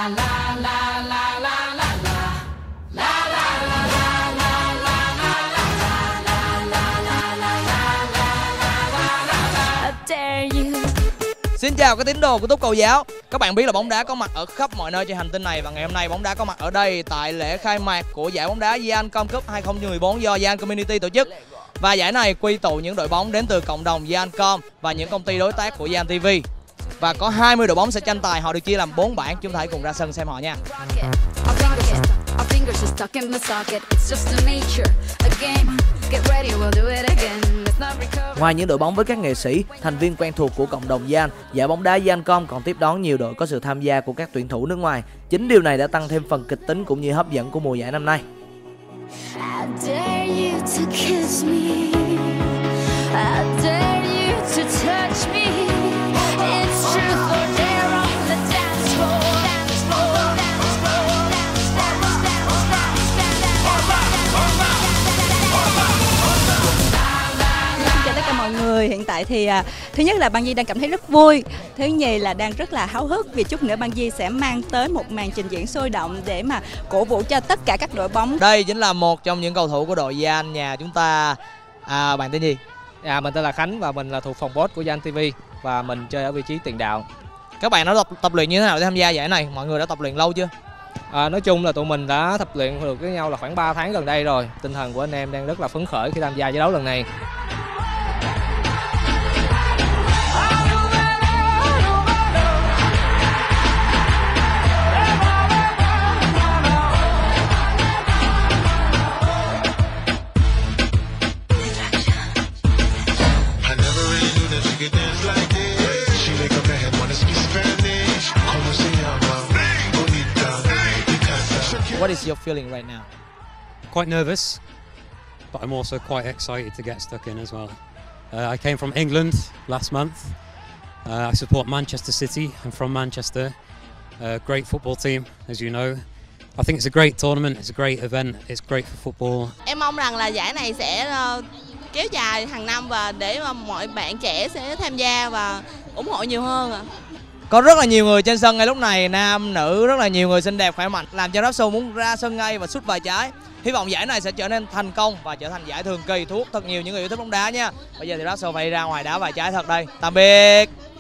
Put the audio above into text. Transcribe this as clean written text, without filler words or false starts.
Xin chào các tín đồ của Túc Cầu Giáo. Các bạn biết là bóng đá có mặt ở khắp mọi nơi trên hành tinh này, và ngày hôm nay bóng đá có mặt ở đây tại lễ khai mạc của giải bóng đá Viancom Cup 2014 do Vian Community tổ chức. Và giải này quy tụ những đội bóng đến từ cộng đồng Viancom và những công ty đối tác của Vian TV. Và có 20 đội bóng sẽ tranh tài, họ được chia làm 4 bảng, chúng ta hãy cùng ra sân xem họ nha. Ngoài những đội bóng với các nghệ sĩ, thành viên quen thuộc của cộng đồng Vian, giải bóng đá Viancom còn tiếp đón nhiều đội có sự tham gia của các tuyển thủ nước ngoài. Chính điều này đã tăng thêm phần kịch tính cũng như hấp dẫn của mùa giải năm nay. Mọi người hiện tại thì thứ nhất là Băng Di đang cảm thấy rất vui, thứ nhì là đang rất là háo hức vì chút nữa Băng Di sẽ mang tới một màn trình diễn sôi động để mà cổ vũ cho tất cả các đội bóng. Đây chính là một trong những cầu thủ của đội Vian nhà chúng ta. Bạn tên gì? Mình tên là Khánh và mình là thuộc phòng boss của Vian TV và mình chơi ở vị trí tiền đạo. Các bạn đã tập luyện như thế nào để tham gia giải này? Mọi người đã tập luyện lâu chưa? Nói chung là tụi mình đã tập luyện được với nhau là khoảng 3 tháng gần đây rồi. Tinh thần của anh em đang rất là phấn khởi khi tham gia giải đấu lần này. What is your feeling right now? Quite nervous, but I'm also quite excited to get stuck in as well. I came from England last month. I support Manchester City. I'm from Manchester. Great football team, as you know. I think it's a great tournament. It's a great event. It's great for football. Em mong rằng là giải này sẽ kéo dài hàng năm và để mà mọi bạn trẻ sẽ tham gia và ủng hộ nhiều hơn. Có rất là nhiều người trên sân ngay lúc này, nam, nữ, rất là nhiều người xinh đẹp, khỏe mạnh, làm cho Rapso muốn ra sân ngay và sút vài trái. Hy vọng giải này sẽ trở nên thành công và trở thành giải thường kỳ, thu hút thật nhiều những người yêu thích bóng đá nha. Bây giờ thì Rapso phải ra ngoài đá vài trái thật đây. Tạm biệt.